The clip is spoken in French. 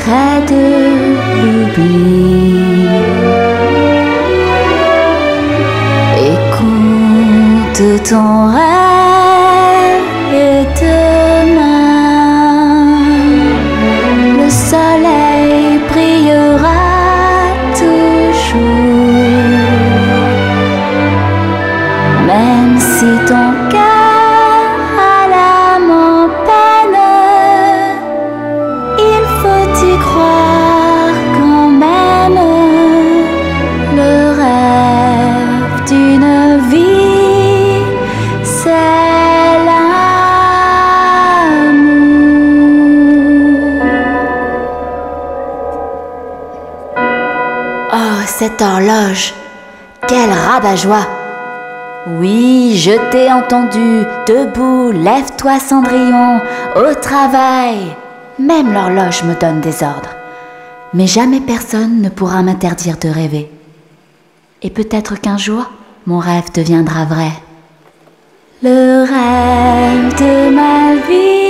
secret de l'oubli. Écoute ton rêve et demain le soleil brillera toujours. Même si ton cœur a l'âme en peine, il faut y croire quand même. Le rêve d'une vie, c'est l'amour. Oh, cette horloge, quel rabat-joie! Oui, je t'ai entendu, debout, lève-toi Cendrillon, au travail. Même l'horloge me donne des ordres. Mais jamais personne ne pourra m'interdire de rêver. Et peut-être qu'un jour, mon rêve deviendra vrai. Le rêve de ma vie.